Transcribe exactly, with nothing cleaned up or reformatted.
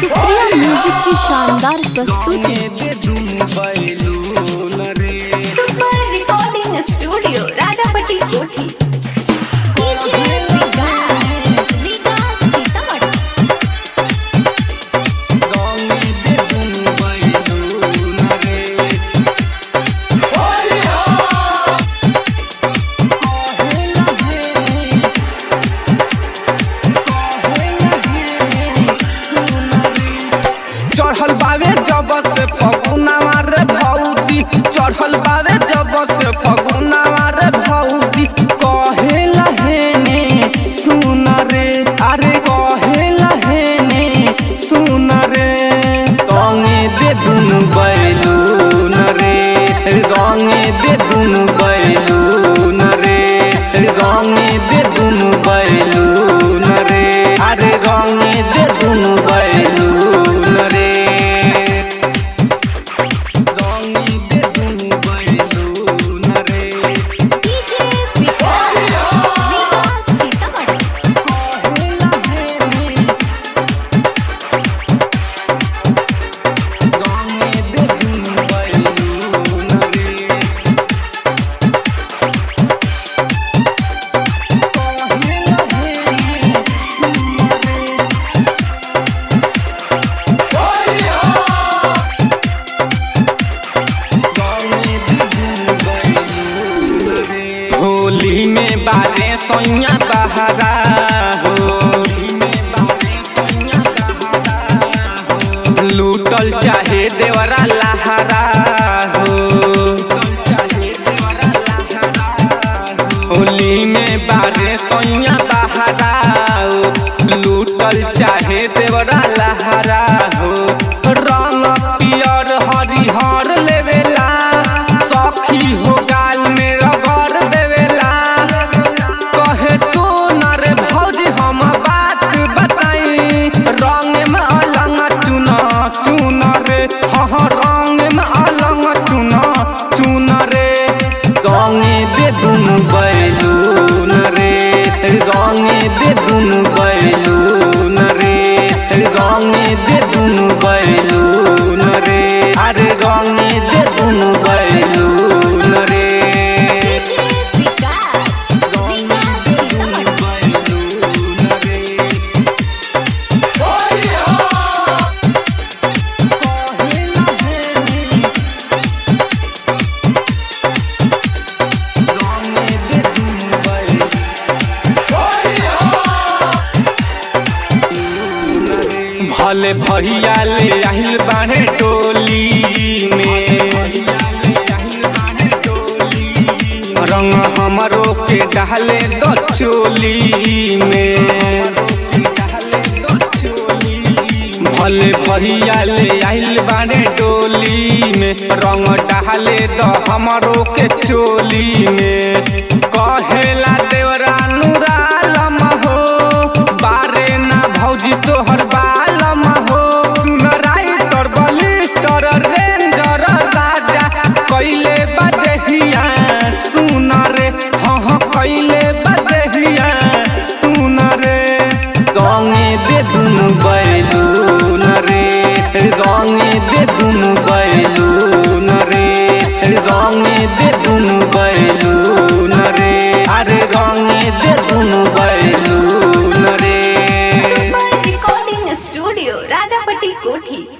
Supriya music की शानदार प्रस्तुति। सुपर रिकॉर्डिंग स्टूडियो राजापट्टी कोठी। चढ़ल बावे जब से फगुनावा रे भौजी, चढ़ल बावे जब से फगुनावा रे भौजी, कहेला हेने सुन रे, अरे कहेला हेने सुन रे। रंगे दे दुनु बैलून रे, रंगे दे दुनु बैलून रे, रंगे दे दुनु बैलून रे, अरे रंगे दे दुनु बैलून रे। होली में बारे सोइया बहारा हो, लूटल चाहे देवरा लहरा हो। होली में बारे सोइया बहारा हो, लूटल चाहे देवरा लहरा हो। रंग पियर हरिहर लेवेला, सखी हो गाल में रगड़ देवेला। कहे सुन रे भौजी हम बात बताई, रंग में अलंग चुन चुन रे, हाँ रंग में अलंग चुन चुन रे। रंगे दे दुनु बैलून रे, रंगे दे दुनु बैलून रे, रंगे दे दुनु बैलून रे, अरे रंगे दे दुनु बैलून रे। भले भैया ले आहिल बाहे टोली में, रंग हमरो के डाले दो चोली में। भले भैया ले आहिल बाहे टोली में, रंग डाले दो हमरो के चोली में। कहेला देवरा नुरालम हो, बारे ना भौजी तोहर बालम हो। सुन राइटर बलिस्टर रेंजर राजा कैले बदहिया सुन रे, हाँ हाँ कैले बदहिया सुन रे। रंगे दे दुनु बैलून रे, रंगे दे दुनु बैलून रे, रंगे दे दुनु बैलून रे, अरे रंगे दे दुनु बैलून रे। सुपर रिकॉर्डिंग स्टूडियो राजापट्टी कोठी।